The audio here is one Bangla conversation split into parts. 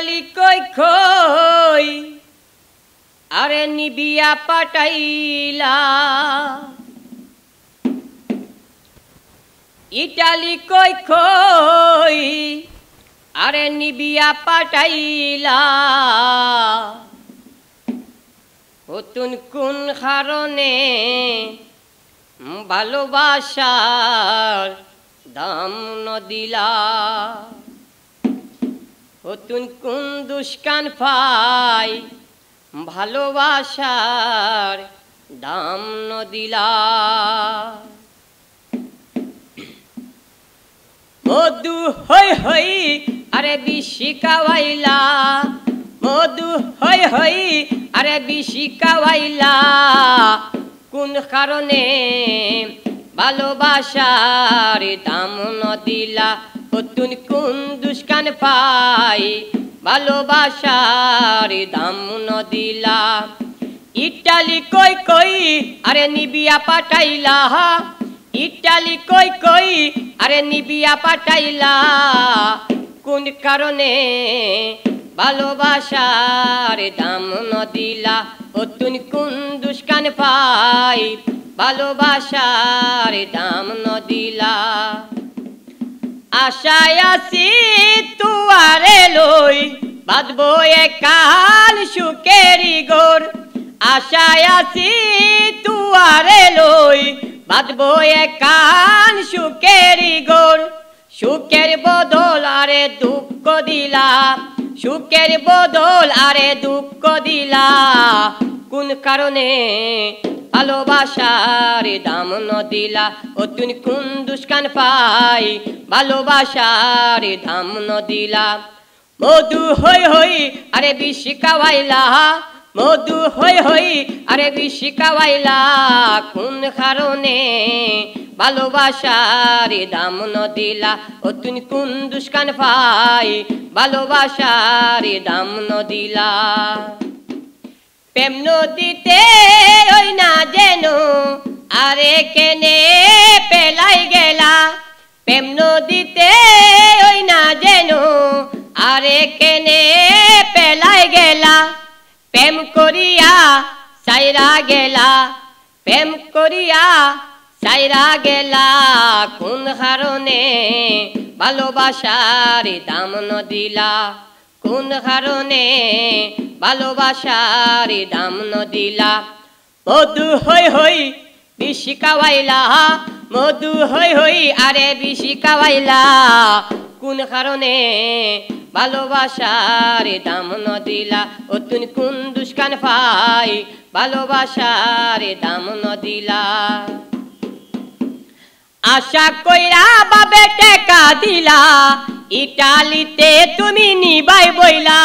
ইটালি কই কই আরে নিবিয়া পাঠাইলা ইটালি কই কই আরে নিবিয়া পাঠাইলা অতুন কোন কারণে ভালোবাসার দাম নদিলা অতুন কোন দুষ্কান পাই ভালোবাসার দাম নদিলা মধু হই হই আরে বিশি কাওয়াইলা মধু হই হই আরে বিশি কাওয়াইলা কোন কারণে ভালোবাসার দাম নদিলা অতুন কোন দুষ্কান পাই ভালোবাসার দাম নদিলা ইটালি কই কই আরে নিবিয়া পাঠাইলা ইটালি কই কই আরে নিবিয়া পাঠাইলা কোন কারণে ভালোবাসার দাম নদিলা অতুন কোন দুষ্কান পাই ভালোবাসার দাম নদিলা আশায় আছি তুয়ারে লই বাঁধবো একান সুখেরি গোর আশায় আছি তুয়ারে লই বাঁধবো একান সুখেরি গোর সুখের বদল আরে দুঃখ দিলা সুখের বদল আরে দুঃখ দিলা কোন কারণে ভালোবাসার দাম নদিলা অতুন কোন দুষ্কান পাই ভালোবাসার দাম নদিলা মধু হই হই আরে বিশি কাওয়াইলা মধু হই হই আরে বিশি কাওয়াইলা কোন কারণে ভালোবাসার দাম নদিলা অতুন কোন দুষ্কান পাই ভালোবাসার দাম নদিলা প্রেম নদীতে ওই না যেন আরে কেনে পেলাই গেলা প্রেম নদীতে ওই না যেন আরে কেনে পেলাই গেলা প্রেম করিয়া সাইরা গেলা প্রেম করিয়া সাইরা গেলা কোন কারণে ভালোবাসার দাম নদিলা কোন কারণে ভালোবাসার দাম নদিলা মধু হই হই বিশি কাওয়াইলা মধু হই হই আরে বিশি কাওয়াইলা কোন কারণে ভালোবাসার দাম নদিলা অতুন কোন দুষ্কান পাই ভালোবাসার দাম নদিলা আশা কইরা বাবে টেকা দিলা ইটালিতে তুমি নিবাই বইলা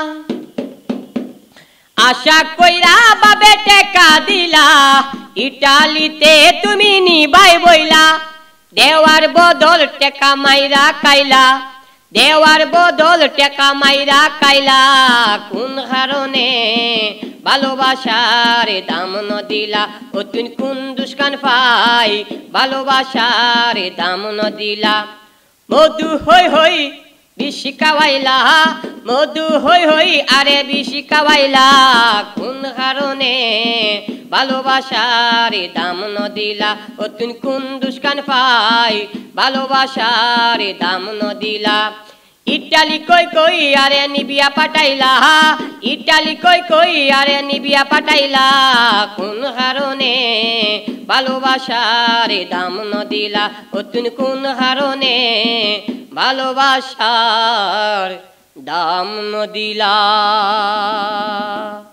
আশা কইরা বাবে টেকা দিলা ইটালিতে তুমি নিবাই বইলা দেওয়ার বদল টেকা মাইরা কাইলা দেওয়ার বদল টেকা মাইরা কাইলা কোন কারণে ভালোবাসার দাম নদিলা অতুন কোন দুষ্কান পাই ভালোবাসার দাম নদিলা মধু হই হই বিশি কাওয়াইলা মধু হই হই আরে বিশি কাওয়াইলা কোন কারণে ভালোবাসার দাম নদিলা অতুন কোন দুষ্কান পাই ভালোবাসার দাম নদিলা ইটালি কই কই আরে নিবিয়া পাঠাইলা ইটালি কই কই আরে নিবিয়া পাঠাইলা কোন কারণে ভালোবাসার দাম নদিলা অতুন কোন কারণে ভালোবাসার দাম নদিলা।